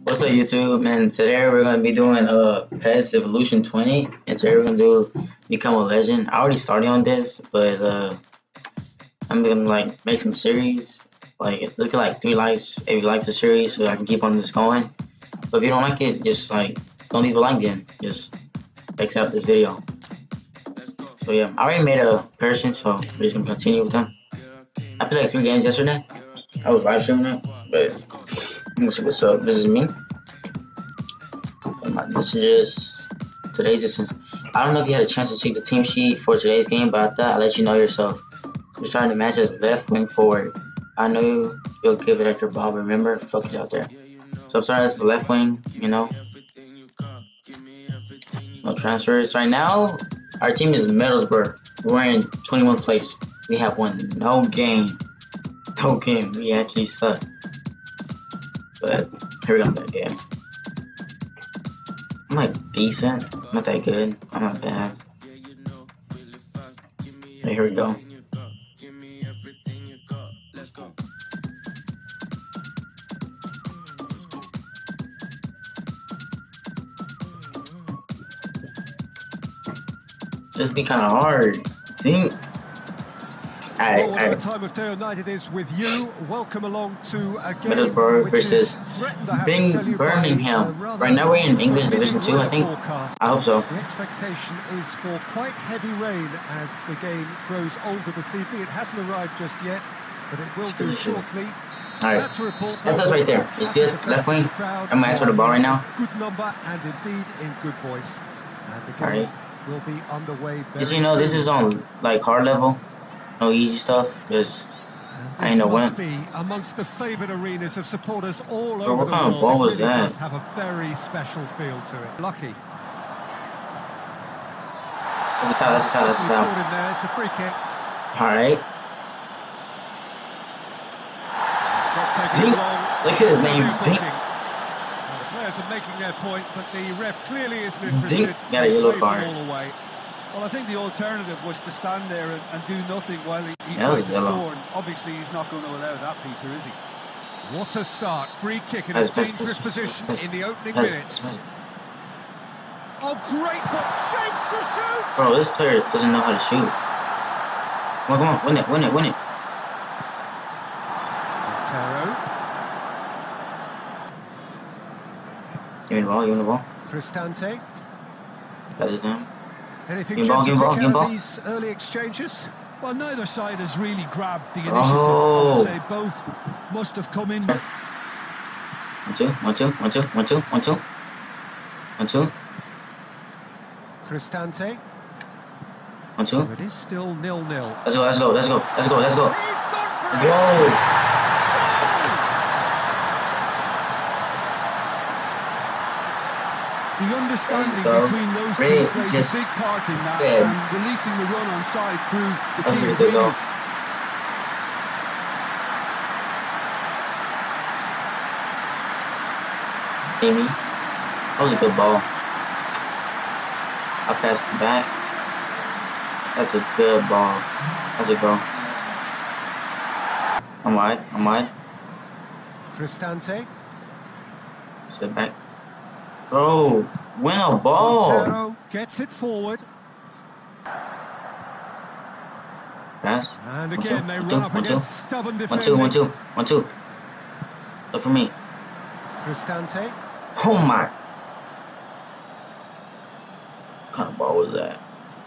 What's up, YouTube? Man, today we're gonna be doing PES Evolution 20, and today we're gonna do Become a Legend. I already started on this, but I'm gonna like make some series. Like, let's get like 3 likes if you like the series, so I can keep on this going. But if you don't like it, just like don't leave a like then. Just exit out this video. So yeah, I already made a person, so we're just gonna continue with them. I played like 3 games yesterday. I was live streaming it, but let's see what's up. This is me. And my messages. Today's is. I don't know if you had a chance to see the team sheet for today's game, but I thought I'd let you know yourself. You're trying to match as left wing forward. I know you'll give it at your ball. Remember, focus out there. So I'm sorry, that's the left wing. You know, no transfers right now. Our team is Middlesbrough. We're in 21st place. We have won no game. No game. We actually suck. But here we go, that game. I'm like decent. I'm not that good. I'm not bad. Okay, here we go. Just be kind of hard. Think. Alright. Time of day or night it is with you. Welcome along to a game Middlesbrough versus Birmingham. Right now we're in English Division 2, I think. I hope so. The expectation is for quite heavy rain as the game grows older this evening. It hasn't arrived just yet, but it will do shortly. Alright, that's us right there. You see us left wing? I'm gonna answer the ball right now. Good number and indeed in good voice. And the game will be underway very Just so you know, this is on like hard level. No easy stuff, because I ain't no win. Be amongst the favoured arenas of supporters all over what kind of ball was that? It does have a very special feel to it. Lucky. That's a foul, that's a foul, that's a foul. It's a free kick. Alright. Dink. Look at his name, Dink. The players are making their point, but the ref clearly isn't interested. Dink got a yellow card. Well, I think the alternative was to stand there and do nothing while he tried to score. And obviously, he's not going to allow that, Peter, is he? What a start. Free kick in a dangerous position in the opening minutes. Oh, great ball. Shapes to shoot! Bro, this player doesn't know how to shoot. Come on, win it, win it, win it. Give me the ball, give me the ball. Cristante. That's his name. Anything to pick out of these early exchanges? Well, neither side has really grabbed the initiative. I would say both must have come in. 1, 2, 1, 2, 1, 2, 1, 2, 1, 2. 1, 2. Cristante. 1, 2. So it is still 0-0. Let's go, let's go, let's go, let's go, let's go. Let's go. The understanding between those two plays a big part in that, and releasing the run on side proved the key ingredient. Amy, that was a good ball. I passed it back. That's a good ball. That's a goal. I'm wide, I'm wide. Cristante. Sit back. Bro, win a ball. Montero gets it forward. Pass. And again, they run up against stubborn defending. 1, 2, 1, 2, 1, 2. Look for me. Cristante. Oh my. What kind of ball was that?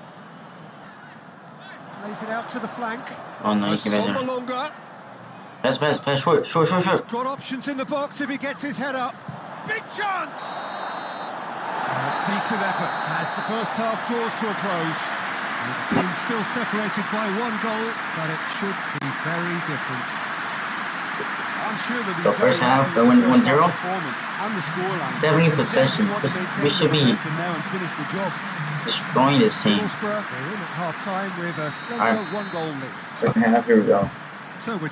Plays it out to the flank. Oh no, you can imagine. Pass, short. He's got options in the box if he gets his head up. Big chance! Decent effort as the first half draws to a close. The team still separated by 1 goal, but it should be very different. I'm sure they'll be the first half, they win 1-0. And the scoreline. 70 possession. We should be destroying this team. They're in at half time with a slender 1-goal lead. Second half, here we go. So which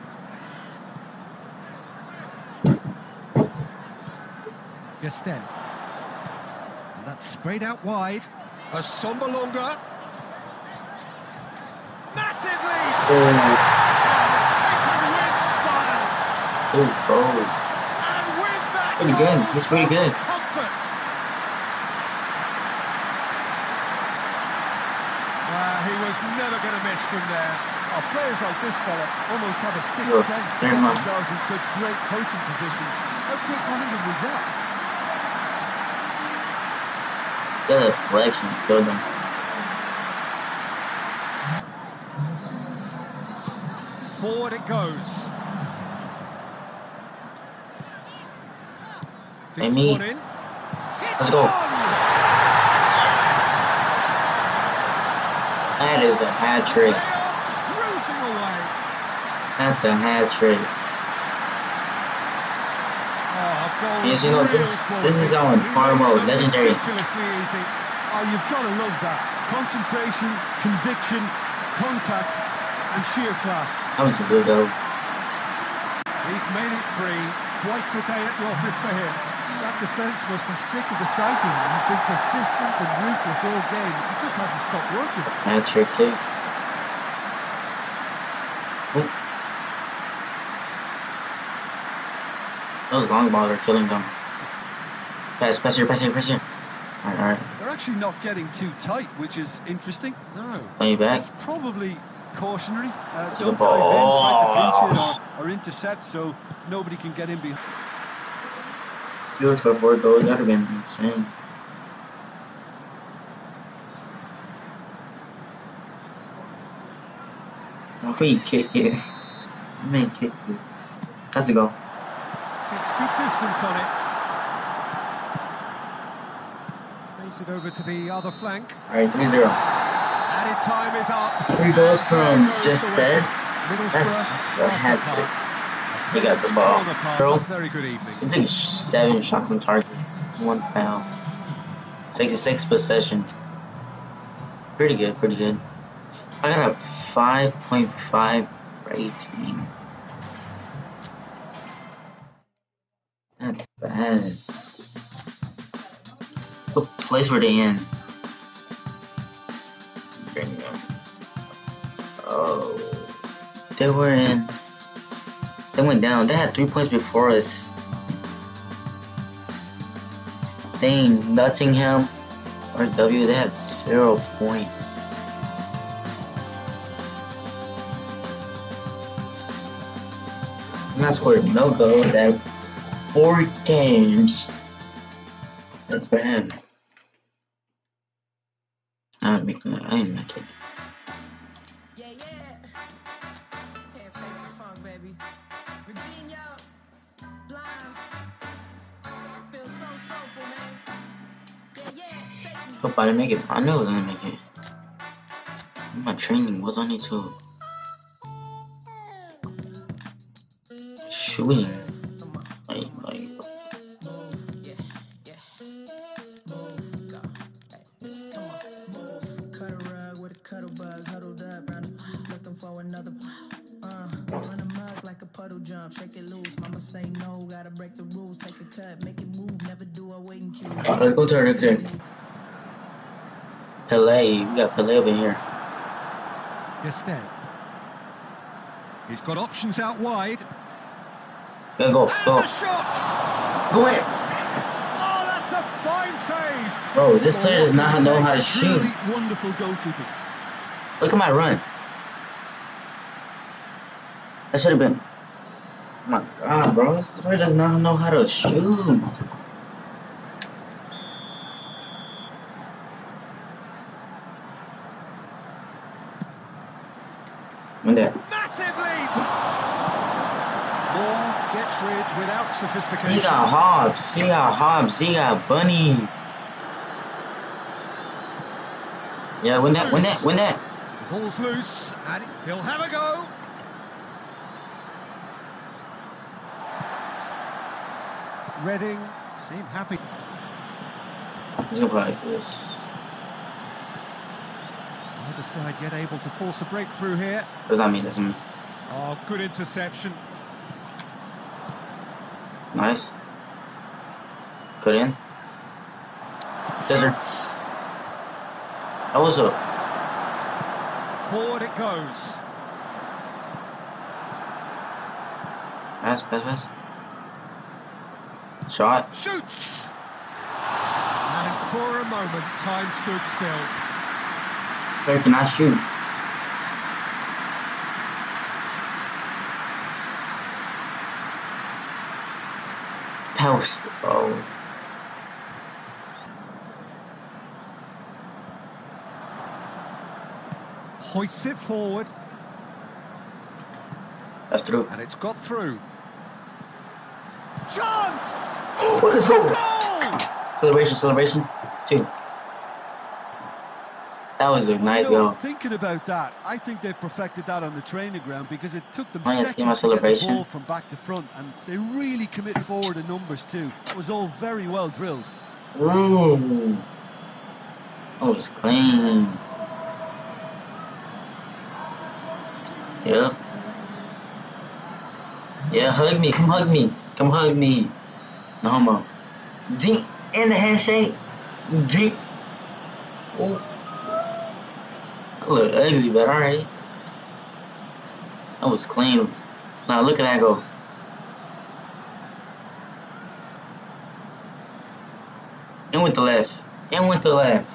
Cristian. And that's sprayed out wide. A Sombalonga. Massively! Oh, oh. And with that Pretty good. He's pretty good. Comfort. He was never going to miss from there. Oh, players like this fella almost have a sixth sense to get themselves in such great coaching positions. How quick-minded was that? The deflection killed him. Forward it goes. Amy, let's go. That is a hat trick. That's a hat trick. Yes, you know, this is on hard mode, legendary. Oh, you've got to love that. Concentration, conviction, contact, and sheer class. That was good though. He's made it 3. Quite a day at the office for him. That defence must be sick of the sight of him. He's been persistent and ruthless all game. He just hasn't stopped working. Hat trick too. Ooh. Those long balls are killing them. Pass here. Alright. They're actually not getting too tight, which is interesting. No. Play back. It's probably cautionary. The Don't ball. dive in, try to pinch it or intercept so nobody can get in behind. If you would score 4 goals, that would have been insane. Oh, he kick it. Man, kick it. That's a goal. It's good distance on it. Face it over to the other flank. Alright, 3-0. Added time is up. 3 goals from just dead. That's a hat trick. He got the ball. Bro, Very good evening. he took 7 shots on target. 1 foul. 66 possession. Pretty good. I got a 5.5 rating. Not bad. What place were they in? Bring them. Oh, they were in. They went down. They had 3 points before us. Dang, Nottingham or W. They have 0 points. I'm not scored no goal. That's 4 games. That's bad. I didn't make it. Hope I didn't make it. I knew I was gonna make it. My training was on it too. Shooting. Like. Let's go to our next game. Pele, we got Pele over here. Yes, then. He's got options out wide. Go. The shot! Go in. Oh, that's a fine save. Bro, this player does not know how to shoot. Really wonderful goalkeeping. Look at my run. That should have been. Oh my god, bro. This player does not know how to shoot. Win that. Massive leap. Ball gets rid without sophistication. He got Hobbs. He got bunnies. Yeah, win that. The ball's loose, and he'll have a go. Reading seem happy. He's gonna play like this. Either side yet able to force a breakthrough here. Does not mean doesn't mean. Oh, good interception. Nice. Good in. Scissor. That was a. Forward it goes. Pass. Shot. Shoots! And for a moment, time stood still. Player cannot shoot. That was Hoists it forward. That's through. And it's got through. Chance! Let's go! Goal! Celebration. 2. That was a nice goal. Thinking about that, I think they perfected that on the training ground because it took them Nice, seconds to get the ball from back to front, and they really commit forward in numbers too. It was all very well drilled. Ooh. That was clean. Yep. Yeah, hug me. Come hug me. Come hug me. No homo. Deep in the handshake. Deep. Ooh. I look ugly, but alright. That was clean. Now look at that go. In with the left. In with the left.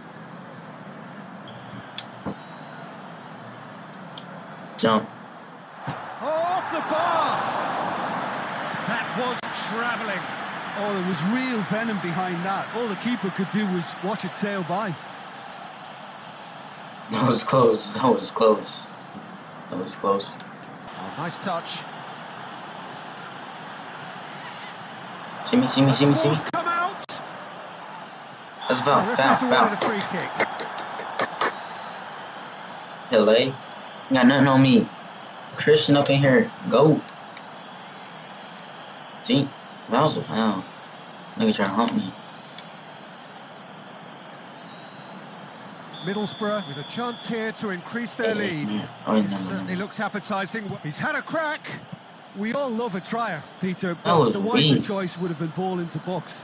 Jump. Oh, off the bar! That was travelling. Oh, there was real venom behind that. All the keeper could do was watch it sail by. That was close. That was close. That was close. Oh, nice touch. See me. Ball's come out. That's a foul. A free kick. LA. You got nothing on me. Cristian up in here. Go. See? That was a foul. Nigga trying to hump me. Middlesbrough with a chance here to increase their lead. Certainly looks appetising. He's had a crack. We all love a trier, Peter, but the wiser choice would have been ball into box.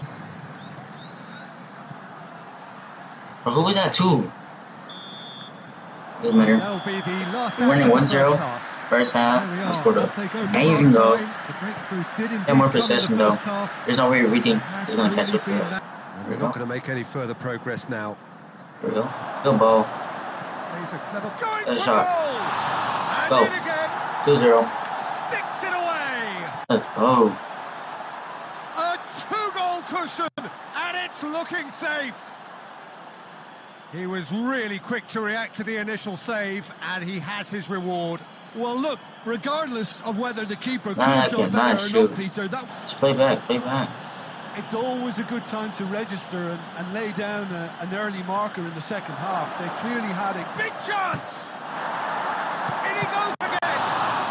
Bro, who was that too? Doesn't matter. That'll be the last We're winning 1-0. First half, I scored an amazing goal. Got more possession though. There's no way everything is going to catch up to us. We're not going to make any further progress now. Here we go. Good ball. Good shot. Go. 2-0. Sticks it away. Let's go. A 2-goal cushion, and it's looking safe. He was really quick to react to the initial save, and he has his reward. Well, look, regardless of whether the keeper could have done better or not, Peter, just play back. It's always a good time to register and lay down an early marker in the second half. They clearly had a big chance. In he goes again.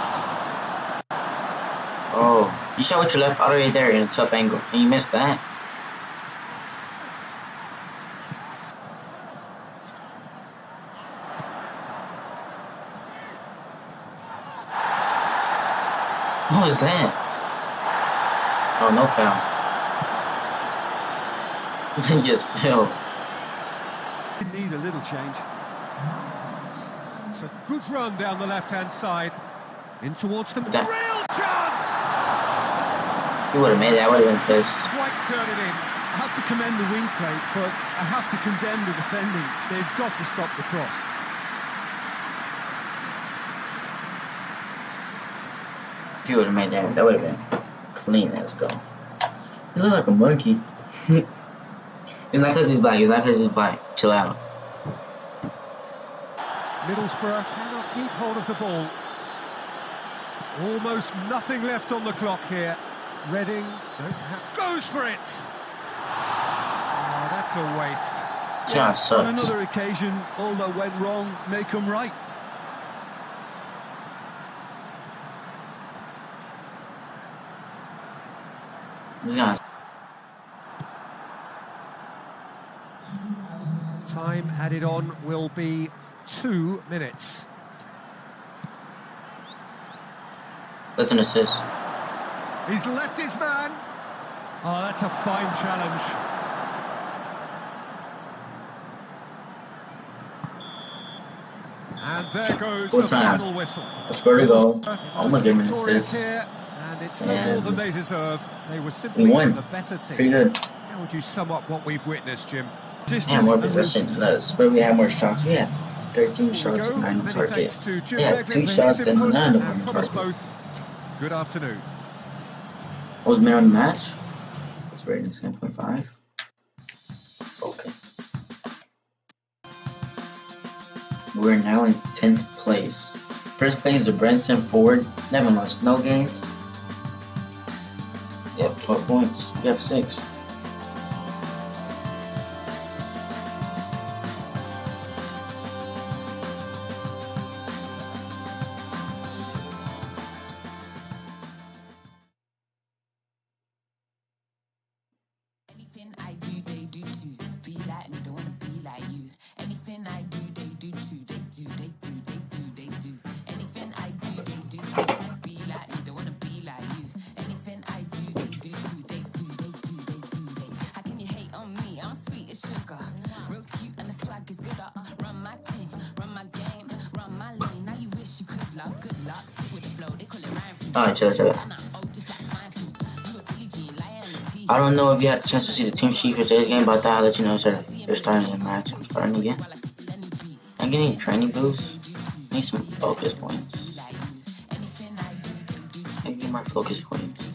Oh, you shot with your left all the way there in a tough angle, and you missed that. What was that? Oh, no foul. He just fell. Need a little change. It's a good run down the left-hand side. In towards them. That. Real chance! He would have made that. I would have been pissed. Quite turned it in. I have to commend the wing play, but I have to condemn the defending. They've got to stop the cross. If he would have made that, that would have been clean as go. He looked like a monkey. It's not because he's black. It's not because he's black. Chill out. Middlesbrough cannot keep hold of the ball. Almost nothing left on the clock here. Reading goes for it. Oh, that's a waste. Yeah, on another occasion, all that went wrong may come right. Yeah. Time added on will be 2 minutes. That's an assist. He's left his man. Oh, that's a fine challenge. And there goes the final whistle. I scored a goal. Almost gave him an assist. Here, and And it's no more than they deserve. They were simply we won. the better team. Pretty good. How would you sum up what we've witnessed, Jim? We had more possession than us, but we had more shots. We had 13 shots and 9 on target. They had 2 shots and none of them on target. Good afternoon. What was man of the match? It's rating 10.5. Okay. We're now in 10th place. First place is the Brenton Ford. Never lost no games. Yep, 12 points. We have 6. Anything I do, they do too. Be like me, don't wanna be like you. Anything I do, they do too. They do. Anything I do, they do too. Be like me, don't wanna be like you. Anything I do, they do too. They do. How can you hate on me? I'm sweet as sugar. Real cute and the swag is good. Run my team, run my game, run my lane. Now you wish you could love. Good luck, sit with the flow. They call it rhyme. Alright, chill. I don't know if you had a chance to see the team sheet for today's game, but I thought I'd let you know they're starting the match. I'm starting again. I'm getting training boosts. Need some focus points. I get my focus points.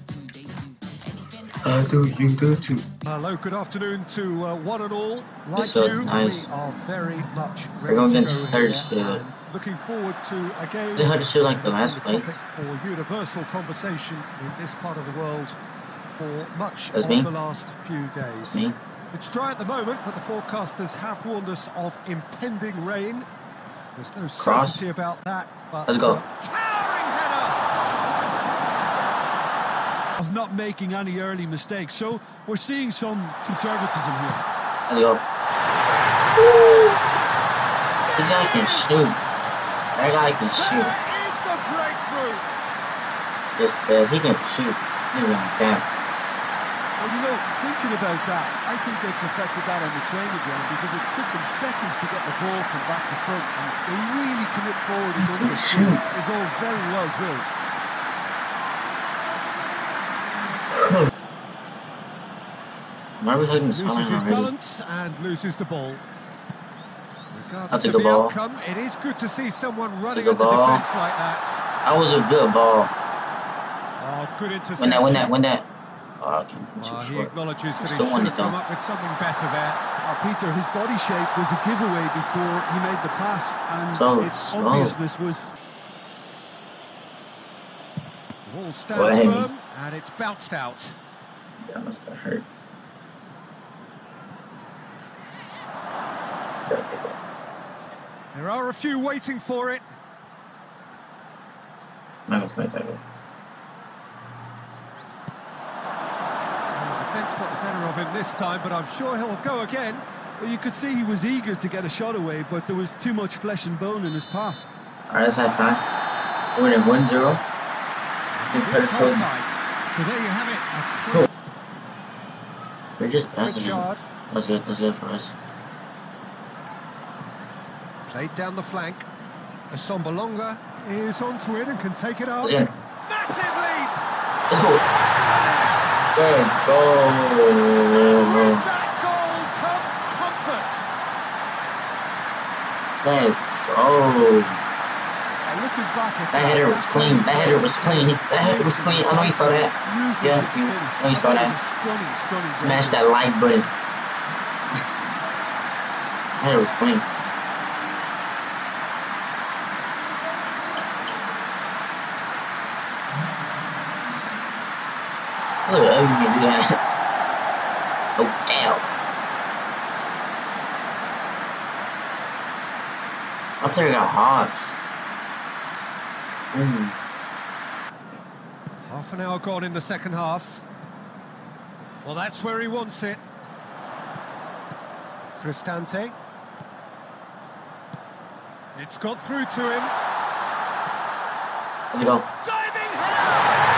I do you do too. Hello, good afternoon to one and all. Like This was nice. We are very much We're going against to go Huddersfield. looking forward to a game. Did Huddersfield like the last place? For universal conversation in this part of the world for much That's of me. the last few days. Me? It's dry at the moment, but the forecasters have warned us of impending rain. There's no Cross. certainty about that. But Let's go. Towering header! Of not making any early mistakes, so we're seeing some conservatism here. Let's go. Woo! This guy can shoot. That guy can shoot. There is the breakthrough! This does. He can shoot. He can camp. Well, you know, thinking about that, I think they perfected that on the training ground because it took them seconds to get the ball from back to front, and they really commit forward and under the screen. It's all very well drilled. Why are we hugging the Loses his already? balance and loses the ball. That's Regardless a of good the ball. outcome, it is good to see someone running good at the ball. defence like that. That was a good ball. Oh, good interception. When that. Oh, okay, I'm too He short. acknowledges that he Still should won have it though. come up with something better there. Peter, his body shape was a giveaway before he made the pass, and So its slow. obviousness was... The ball Go stands ahead. firm and it's bounced out. That must have hurt. There are a few waiting for it. That was my tackle. The defence got the better of him this time, but I'm sure he'll go again. Well, you could see he was eager to get a shot away, but there was too much flesh and bone in his path. Alright, let's have time. We're winning 1-0. It's It's Huddersfield. half-time. So there you have it. Cool. We're just A passing. Pritchard That's good. That's good for us. played down the flank. Assombalonga is onto it and can take it up. Let's in. Massive leap! Let's go. Good goal. With that goal comes comfort. Let's go. Looking back at That header was clean. That header was clean. That header was clean. I know you saw that. Yeah, I know you saw That that. was a stunning Smash that like button. That header was clean. Look at you can do that. Oh damn. Our player got hogs. Half an hour gone in the second half. Well, that's where he wants it. Cristante. It's got through to him. Let's go. Diving header!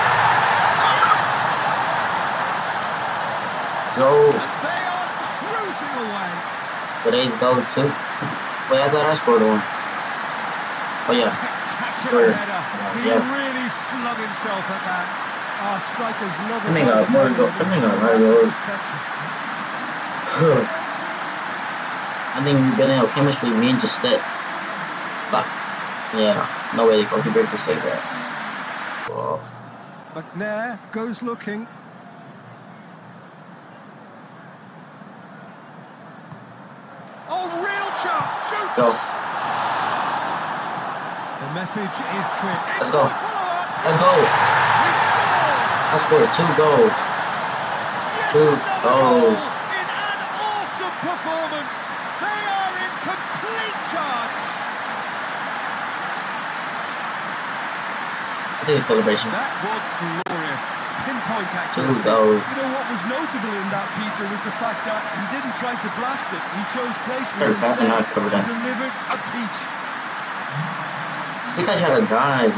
Go. And they are cruising away. Today's goal too. Wait, I thought I scored one. Oh yeah. Spectacular Sure. header. He Yeah. really flung himself at that. Oh, strikers love it. That man got more goals. That man got a lot of goals. I think we've been in chemistry, me and just that. Fuck. Yeah, no way the goalkeeper could save that. Whoa. McNair goes looking. Oh, real chance! Shoot! Go. The message is clear. Let's go. Let's go. I scored 2 goals. Yet 2 another goals. goal in an awesome performance. They are in complete charge. I think it's celebration. That was glorious. Pinpoint 2 accuracy. goals. You know what was notable in that, Peter, was the fact that he didn't try to blast it. He chose placement Third pass and instead. not covered He up. delivered a peach. You guys had a dive.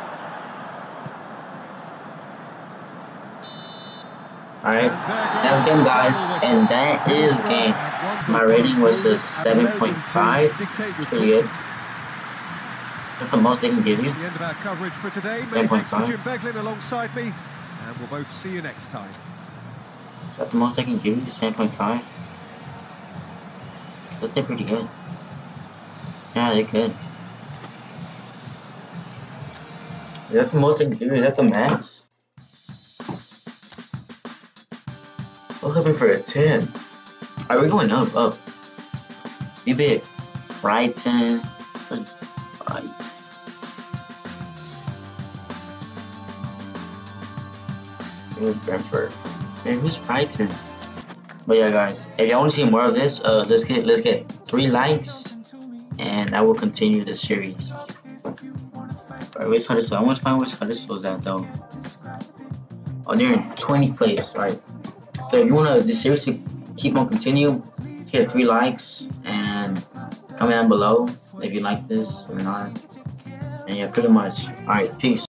Alright, that's game, guys, and that is game. My rating was a 7.5. Pretty good. That's the most they can give you. The end of our coverage for today. Many thanks to 7.5. Jim Beglin alongside me, and we'll both see you next time. Is that the most they can give you? 7.5? Because they're pretty good. Yeah, they could. Is that the most they can give you? Is that the max? I was hoping for a 10. Alright, we're going up. Be big. Brighton. Right. Brentford. Man, who's Brighton? But yeah, guys, if y'all want to see more of this, let's get 3 likes, and I will continue the series. Alright, where's Huddersfield? I want to find where Huddersfield's at though. Oh, they're in 20th place, right? So if you want the series to keep on continue, let's get 3 likes and comment down below if you like this or not. And yeah, pretty much. Alright, peace.